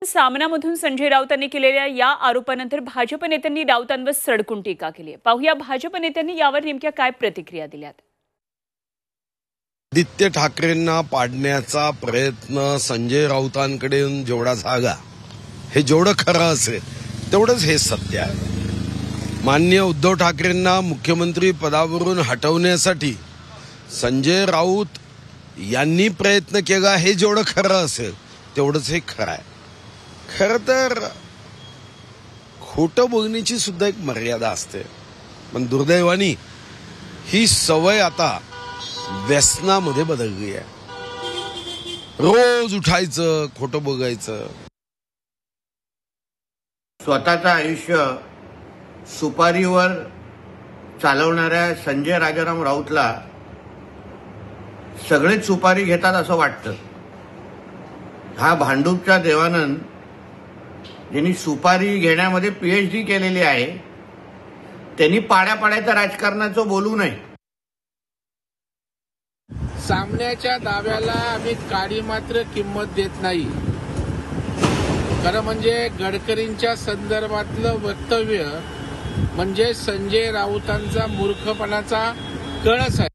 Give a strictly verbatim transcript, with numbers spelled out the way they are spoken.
सामनामधून संजय राऊतांनी केलेल्या या आरोपानंतर भाजप नेत्यांनी राऊतांवर सडकून टीका केली आहे। पाहूया भाजप नेत्यांनी यावर नेमक्या काय प्रतिक्रिया दिल्यात। आदित्य ठाकरेंना पाडण्याचा प्रयत्न संजय राऊतांकडे जेवढा जागा हे जेवढं खरं असेल तेवढंच हे सत्य आहे। माननीय उद्धव ठाकरेंना मुख्यमंत्री पदावरून हटवण्यासाठी संजय राऊत यांनी प्रयत्न केला हे जेवढं खरं असेल तेवढंच हे खरं आहे। खरं तर खोटं बोलण्याची सुद्धा एक मर्यादा असते, पण दुर्दैवाने ही सवय आता व्यसनामध्ये बदलली आहे। रोज उठायचं, खोटं बोलायचं। स्वतःचं आयुष्य सुपारीवर चालवणाऱ्या संजय राजाराम राऊतला सगळेच सुपारी घेतात असं वाटतं। हा भांडूपचा देवानंद ज्यांनी सुपारी घेण्यामध्ये पीएचडी केलेली आहे, त्यांनी पाड्या पाड्याच्या राजकारणाचं बोलू नये। सामन्याच्या दाव्याला आम्ही काडी मात्र किंमत देत नाही। खरं म्हणजे गडकरींच्या संदर्भातलं वक्तव्य म्हणजे संजय राऊतांचा मूर्खपणाचा कळस आहे।